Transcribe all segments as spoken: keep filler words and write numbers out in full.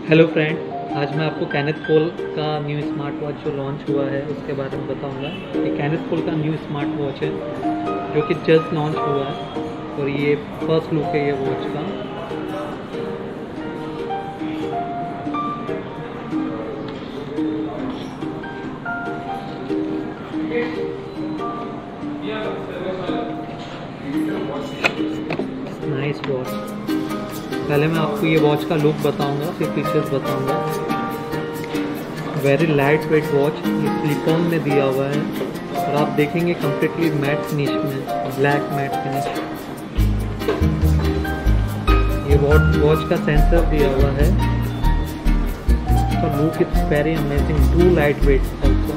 Hello friend, आज मैं आपको कैनेथ कोल का न्यू स्मार्ट वॉच जो लॉन्च हुआ है उसके बारे में बताऊंगा। ये कैनेथ कोल का न्यू स्मार्ट वॉच है जो कि जस्ट लॉन्च हुआ है और ये फर्स्ट लुक है ये वॉच का। Nice watch. पहले मैं आपको ये वॉच का लुक बताऊंगा, फिर फीचर्स बताऊंगा। वेरी लाइट वेट वॉच, ये सिलिकॉन में दिया हुआ है और आप देखेंगे कम्प्लीटली मैट फिनिश में, ब्लैक मैट फिनिश। ये वॉच वॉच का सेंसर दिया हुआ है। तो look it's very amazing, too lightweight also.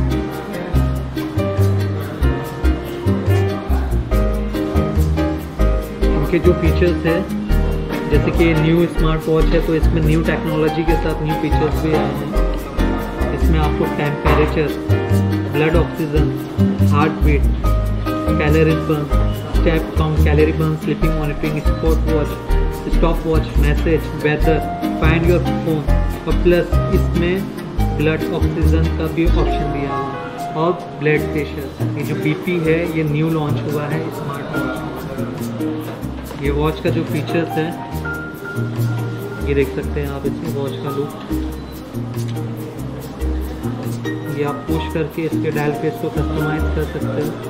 इनके जो फीचर्स है, जैसे कि न्यू स्मार्ट वॉच है तो इसमें न्यू टेक्नोलॉजी के साथ न्यू फीचर्स भी आए हैं। इसमें आपको temperature, blood oxygen, heartbeat, calorie burn, step count, calorie burn, sleeping monitoring, sport watch, stopwatch, message, weather, find your phone और प्लस इसमें ब्लड ऑक्सीजन का भी ऑप्शन दिया हुआ है और ब्लड प्रेशर। ये जो बीपी है ये न्यू लॉन्च हुआ है स्मार्ट वॉच। ये वॉच का जो फीचर्स है ये देख सकते हैं आप, इसमें वॉच का लुक। ये आप पुश करके इसके डायल फेस को कस्टमाइज कर सकते हो।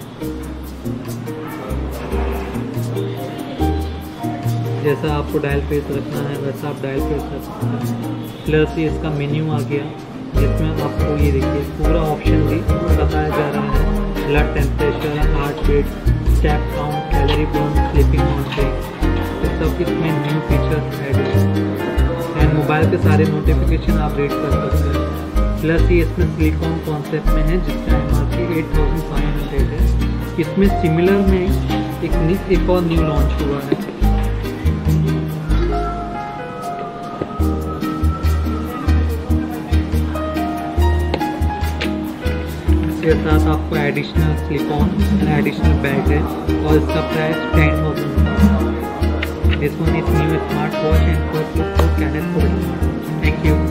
जैसा आपको डायल फेस रखना है वैसा आप डायल फेस रख सकते हैं। प्लस ये इसका मेन्यू आ गया जिसमें आपको ये देखिए पूरा ऑप्शन भी बताया जा रहा है। Blood temperature, heartbeat, step count, calorie burn, sleeping monitoring, सब इसमें न्यू फीचर्स ऐड है। एंड मोबाइल के सारे नोटिफिकेशन आप रीड कर सकते हैं। प्लस ये इसमें सिलिकॉन कॉन्सेप्ट में है जिसका M R P eight thousand five hundred है। इसमें सिमिलर में एक एक और न्यू लॉन्च हुआ है। इसके साथ आपको एडिशनल सिलिकॉन एडिशनल बैग है और इसका price ten thousand. This one is new smartwatch and first look for Canon. Thank you.